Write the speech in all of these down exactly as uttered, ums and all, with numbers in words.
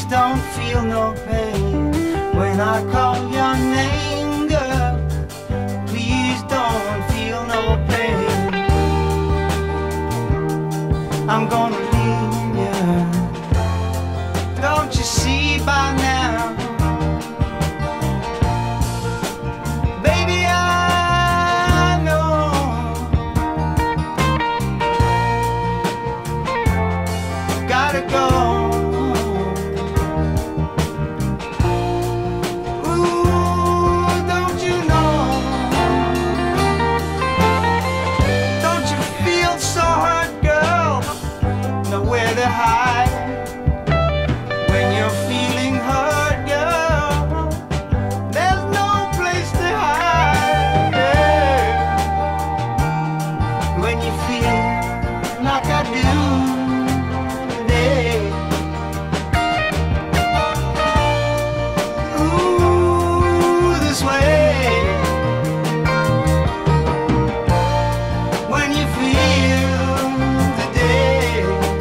Please don't feel no pain when I call your name, girl. Please don't feel no pain. I'm gonna leave you. Don't you see by now? Baby, I know. Gotta go. Nowhere to hide when you're feeling hurt, girl. There's no place to hide, yeah. When you feel like I do today. Ooh, this way. When you feel today.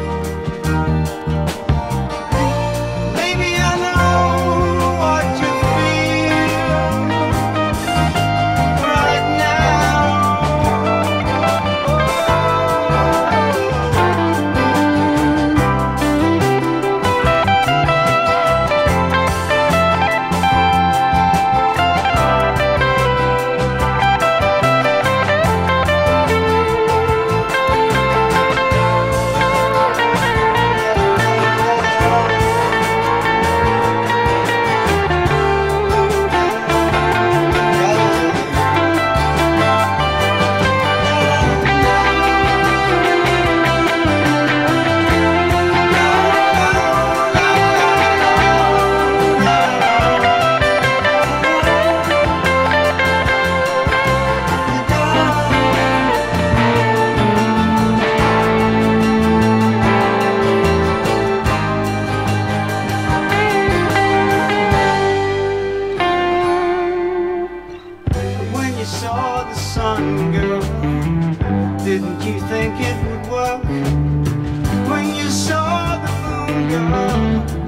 You saw the sun, girl, didn't you think it would work? When you saw the moon, girl,